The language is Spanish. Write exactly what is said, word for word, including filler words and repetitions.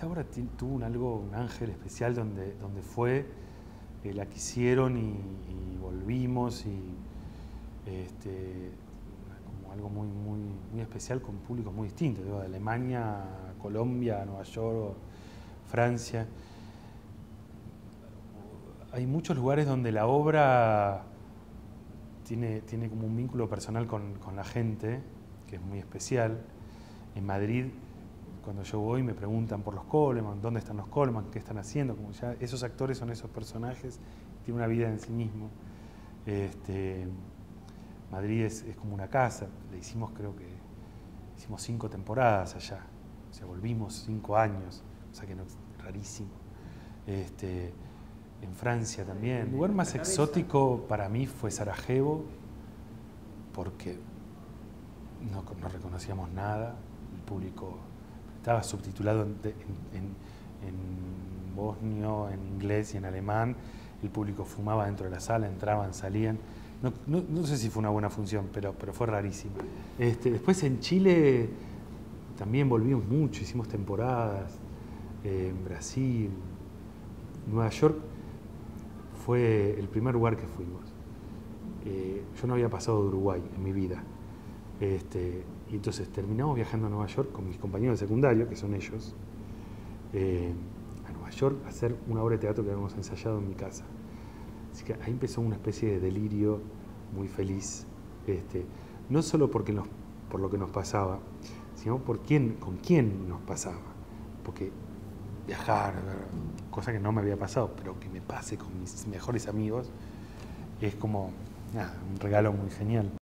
esta obra tuvo un algo, un ángel especial donde, donde fue, eh, la quisieron y, y volvimos y este, como algo muy, muy, muy especial con públicos muy distintos, digo, de Alemania, Colombia, Nueva York, Francia. Hay muchos lugares donde la obra tiene, tiene como un vínculo personal con, con la gente, que es muy especial. En Madrid, cuando yo voy, me preguntan por los Coleman, dónde están los Coleman, qué están haciendo. Como ya esos actores son esos personajes, tienen una vida en sí mismo. Este, Madrid es, es como una casa. Le hicimos, creo que hicimos cinco temporadas allá. O sea, volvimos cinco años, o sea que no, rarísimo. Este, en Francia también. El lugar más exótico para mí fue Sarajevo, porque no, no reconocíamos nada. El público estaba subtitulado en, en, en bosnio, en inglés y en alemán. El público fumaba dentro de la sala, entraban, salían. No, no, no sé si fue una buena función, pero, pero fue rarísimo. Este, después en Chile también volvimos mucho, hicimos temporadas. Eh, en Brasil, Nueva York fue el primer lugar que fuimos. Eh, yo no había pasado de Uruguay en mi vida. Este, y entonces terminamos viajando a Nueva York con mis compañeros de secundario, que son ellos, eh, a Nueva York a hacer una obra de teatro que habíamos ensayado en mi casa. Así que ahí empezó una especie de delirio muy feliz, este, no solo porque nos, por lo que nos pasaba, sino por quién, con quién nos pasaba. Porque viajar, cosa que no me había pasado, pero que me pase con mis mejores amigos, es como nada, un regalo muy genial.